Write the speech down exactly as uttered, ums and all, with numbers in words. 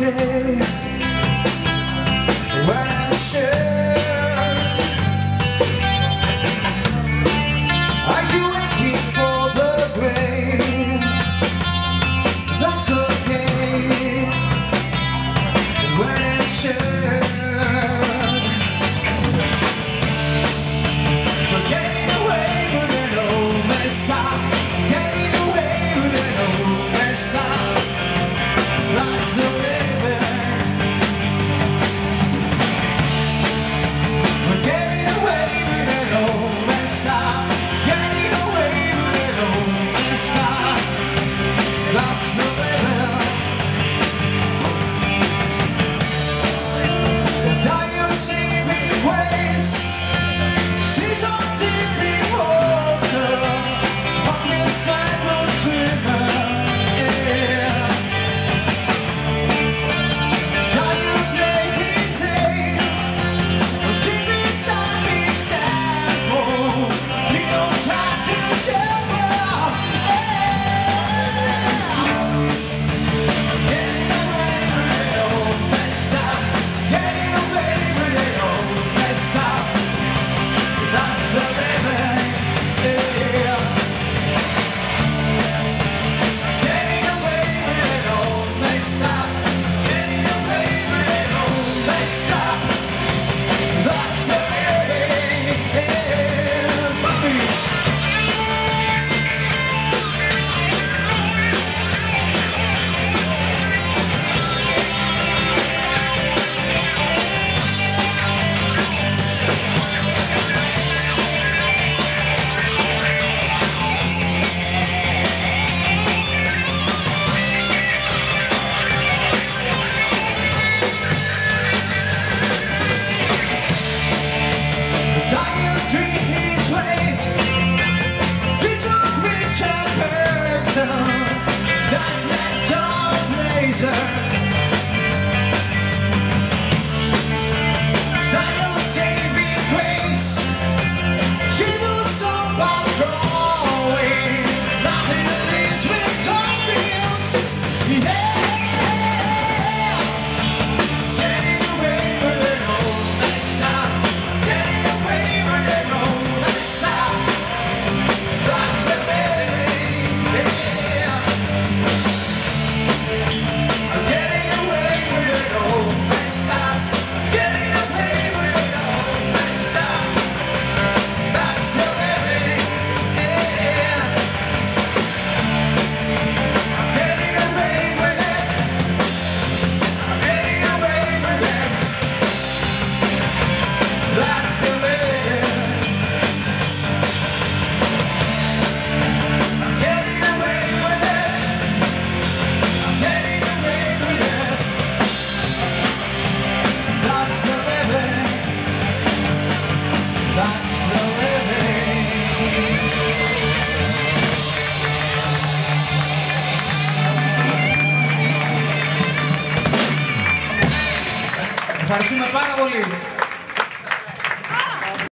okay when I'm sure. Are you waiting for the grave? That's okay when I'm sure. But getting away with an old messed up, getting away with an old messed up, that's the living. We're getting away with an old messed up, getting away with an old messed up, that's the living. The Daniel saving grace, she's on deep in water, on this side will swimmer. That's that dark blazer. Daniel saving grace, she was so by drawing, nothing leaves with dark fields. Yeah, getting away with an old messed up, getting away with an old messed up, that's the living. Yeah. Ευχαριστούμε πάρα πολύ.